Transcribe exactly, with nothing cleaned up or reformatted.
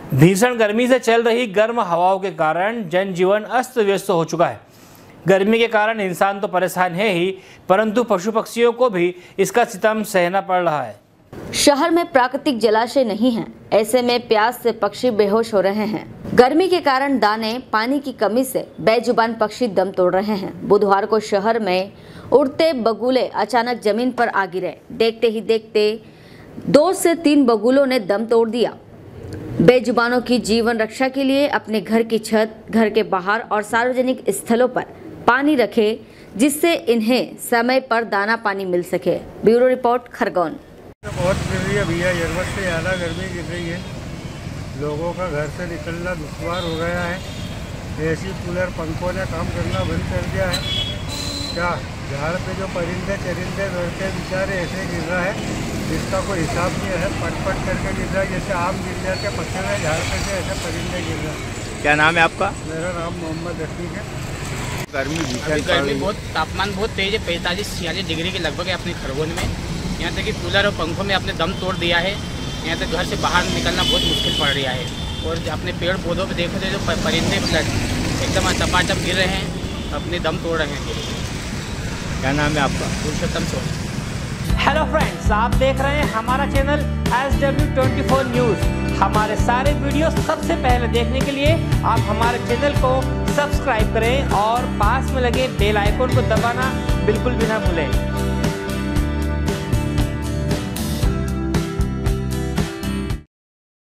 भीषण गर्मी से चल रही गर्म हवाओं के कारण जनजीवन अस्त व्यस्त हो चुका है। गर्मी के कारण इंसान तो परेशान है ही, परंतु पशु पक्षियों को भी इसका सितम सहना पड़ रहा है। शहर में प्राकृतिक जलाशय नहीं है, ऐसे में प्यास से पक्षी बेहोश हो रहे हैं। गर्मी के कारण दाने पानी की कमी से बेजुबान पक्षी दम तोड़ रहे हैं। बुधवार को शहर में उड़ते बगुले अचानक जमीन पर आ गिरे। देखते ही देखते दो से तीन बगुलों ने दम तोड़ दिया। बेजुबानों की जीवन रक्षा के लिए अपने घर की छत, घर के बाहर और सार्वजनिक स्थलों पर पानी रखें, जिससे इन्हें समय पर दाना पानी मिल सके। Bureau report, Khargone. बहुत गिर रही है भैया, जरूरत से ज़्यादा गर्मी गिर रही है। लोगों का घर से निकलना दुश्वार हो गया है। एसी, कूलर, पंखों ने काम करना बंद कर दिया है। क्या झाड़ पे जो परिंदे चरिंदे लड़के बेचारे ऐसे गिर रहा है जिसका कोई हिसाब नहीं है। पट पट करके गिर रहा है, जैसे आम गिर जाते पत्थर में झाड़ पे से ऐसे परिंदे गिर रहा है। क्या नाम है आपका? मेरा नाम मोहम्मद रफीक है। गर्मी अभी गर्मी बहुत, तापमान बहुत तेज है, पैंतालीस छियालीस डिग्री के लगभग है अपने खरगोन में। यहाँ तक कि कूलर और पंखों में अपने दम तोड़ दिया है। यहाँ तक घर से बाहर निकलना बहुत मुश्किल पड़ रहा है। और अपने पेड़ पौधों पे देखो तो जो परिंदे एकदम चपाचप गिर रहे हैं, अपने दम तोड़ रहे हैं। क्या नाम है आपका? पुरुषोत्तम सोनी। हेलो फ्रेंड्स, आप देख रहे हैं हमारा channel S W twenty four news. हमारे सारे वीडियो सबसे पहले देखने के लिए आप हमारे चैनल को सब्सक्राइब करें और पास में लगे बेल आइकन को दबाना बिल्कुल भी ना भूलें।